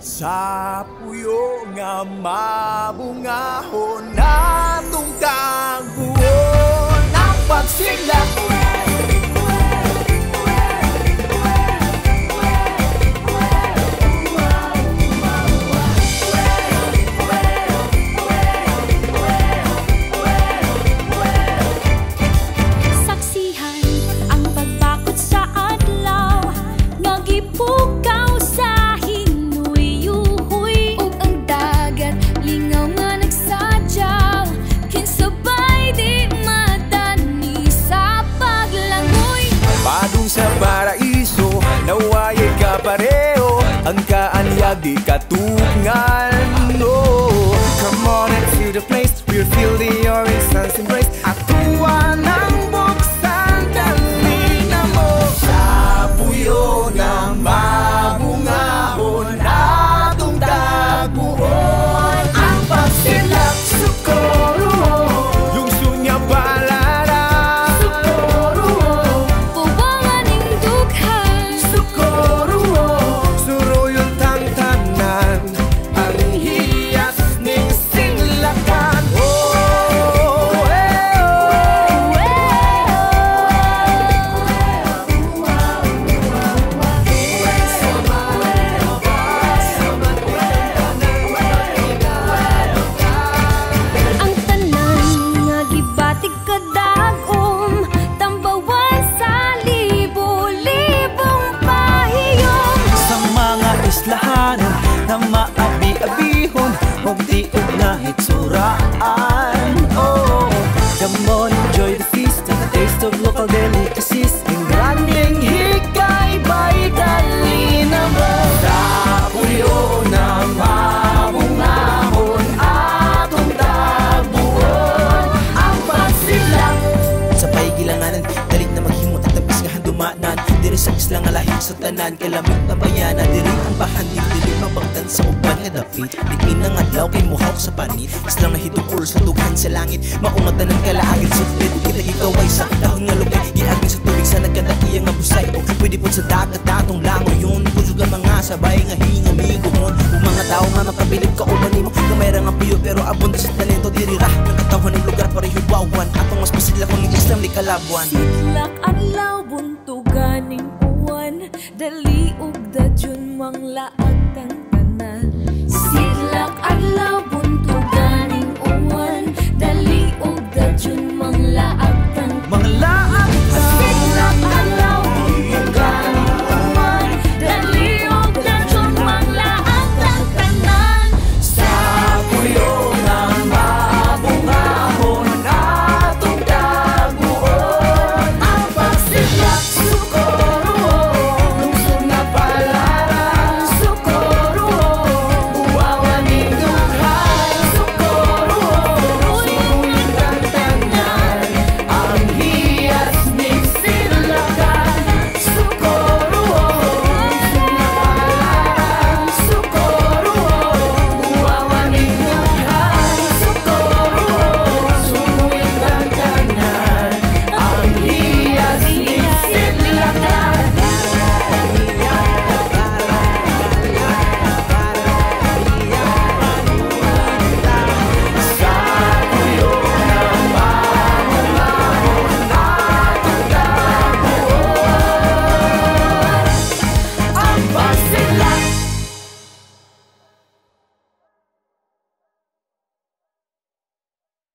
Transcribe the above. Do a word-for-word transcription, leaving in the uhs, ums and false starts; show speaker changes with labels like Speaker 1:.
Speaker 1: Sa puyo nga mabungahon natong kaguon ang pagsilak. Sa paraiso, nawayay ka pareho, ang kaanyag di katungan. Oh, come on into the place, we'll feel the orange sun's embrace. Atuwa ng buksan, dali na mo. Sa puyo na mabungahon, atong taguon ang pagsilak. Sukoro, yung sunya balada. Na maabi-abihon og di og nahitsuraan. Oh, come on, enjoy the feast and the taste of local delicacies. Ang granding hikay ba'y dali na mo. Sa puyo na mabungahon, atong tabuon ang pagsilak. Sa paigilanganan, dalit na maghimot at tapis nga handumanan. Diri sa islang alahing sa tanan, kalamit na bayanan. Diri ang bahan, dili mabagtan sa uban nga dapit. Di inang adlaw kay muhaw sa panit. Islang nahitukol sa tughan sa langit. Maungatan ng kalaagit sutlit. Kita ikaw ay sa dahon nga lupay. Giagin sa tubig sa nagkadakiyang nga busay. O pwede po sa dagat datong langoy yun. Kusog ang mga sabay nga hingamigo mo. Kung mga tao nga makabilib ka uban nimo. Kamera nga piyo pero abunda sa talento. Diri ra ng katawan ng lugar para hiwawan. Atong mas pasila kung islam di kalabuan.
Speaker 2: Sitlak adlaw buntuganing uwan. Dali ug dadyun manglaag kang tanan. Sitlak adlaw buntuganing uwan. Dali ug dadyun manglaag kang
Speaker 1: Manglaag